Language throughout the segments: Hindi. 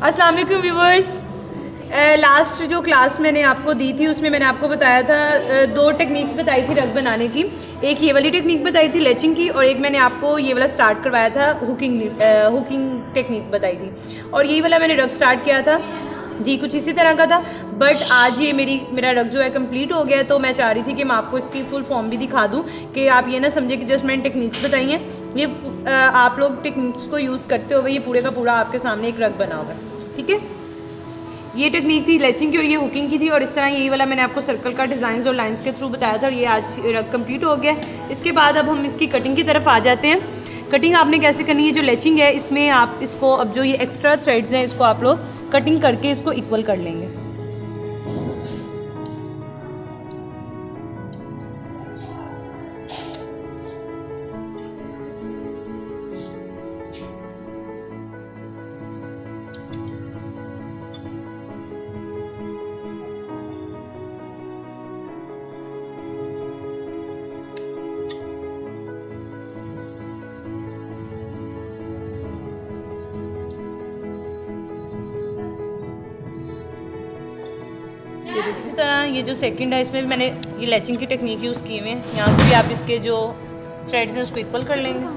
अस्सलाम वालेकुम व्यूवर्स। लास्ट जो क्लास मैंने आपको दी थी उसमें मैंने आपको बताया था, दो टेक्निक्स बताई थी रग बनाने की। एक ये वाली टेक्निक बताई थी लेचिंग की, और एक मैंने आपको ये वाला स्टार्ट करवाया था हुकिंग टेक्निक बताई थी, और यही वाला मैंने रग स्टार्ट किया था जी, कुछ इसी तरह का था। बट आज ये मेरा रग जो है कंप्लीट हो गया है, तो मैं चाह रही थी कि मैं आपको इसकी फुल फॉर्म भी दिखा दूं कि आप ये ना समझे कि जस्ट मैंने टेक्निक्स बताई हैं, ये आप लोग टेक्निक्स को यूज़ करते हुए ये पूरे का पूरा आपके सामने एक रग बना होगा। ठीक है, ये टेक्निक थी लेचिंग की और ये हुकिंग की थी, और इस तरह यही वाला मैंने आपको सर्कल का डिज़ाइन और लाइंस के थ्रू बताया था, और ये आज रग कंप्लीट हो गया। इसके बाद अब हम इसकी कटिंग की तरफ आ जाते हैं। कटिंग आपने कैसे करनी है, जो लेचिंग है इसमें आप इसको, अब जो ये एक्स्ट्रा थ्रेड्स हैं इसको आप लोग कटिंग करके इसको इक्वल कर लेंगे। इसी तरह ये जो सेकंड है इसमें भी मैंने ये लैचिंग की टेक्निक यूज़ की हुई है। यहाँ से भी आप इसके जो थ्रेड्स हैं उसको इक्वल कर लेंगे।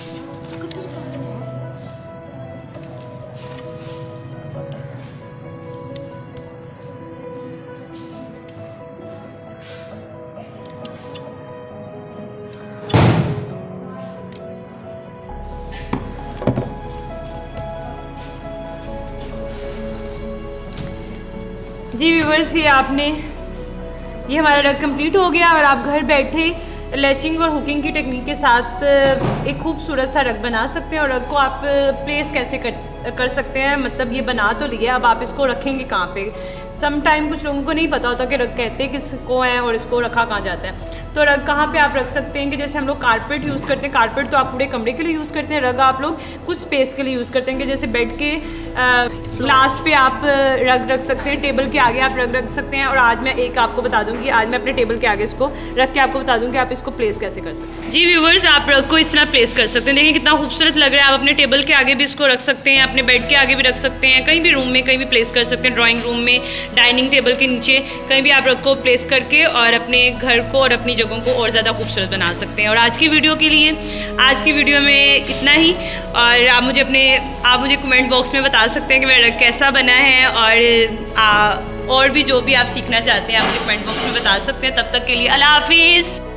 जी व्यूवर्स, ये हमारा रग कंप्लीट हो गया, और आप घर बैठे लैचिंग और हुकिंग की टेक्निक के साथ एक खूबसूरत सा रग बना सकते हैं। और रग को आप प्लेस कैसे कर सकते हैं, मतलब ये बना तो लिया, अब आप इसको रखेंगे कहाँ पे। सम टाइम कुछ लोगों को नहीं पता होता कि रग कहते हैं किसको है और इसको रखा कहाँ जाता है। तो रग कहाँ पे आप रख सकते हैं कि जैसे हम लोग कारपेट यूज़ करते हैं, कारपेट तो आप पूरे कमरे के लिए यूज़ करते हैं, रग आप लोग कुछ स्पेस के लिए यूज़ करते हैं कि जैसे बेड के लास्ट पे आप रग रख सकते हैं, टेबल के आगे आप रग रख सकते हैं। और आज मैं एक आपको बता दूँगी, आज मैं अपने टेबल के आगे इसको रख के आपको बता दूँगी आप इसको प्लेस कैसे कर सकते हैं। जी व्यूवर्स, आप रग को इस तरह प्लेस कर सकते हैं। देखिए कितना खूबसूरत लग रहा है। आप अपने टेबल के आगे भी इसको रख सकते हैं, अपने बेड के आगे भी रख सकते हैं, कहीं भी रूम में कहीं भी प्लेस कर सकते हैं, ड्राइंग रूम में, डाइनिंग टेबल के नीचे, कहीं भी आप रग को प्लेस करके और अपने घर को और अपनी जगहों को और ज़्यादा खूबसूरत बना सकते हैं। और आज की वीडियो के लिए, आज की वीडियो में इतना ही। और आप मुझे कमेंट बॉक्स में बता सकते हैं कि मेरा रग कैसा बना है, और भी जो भी आप सीखना चाहते हैं आप मुझे कमेंट बॉक्स में बता सकते हैं। तब तक के लिए अल्लाह हाफिज़।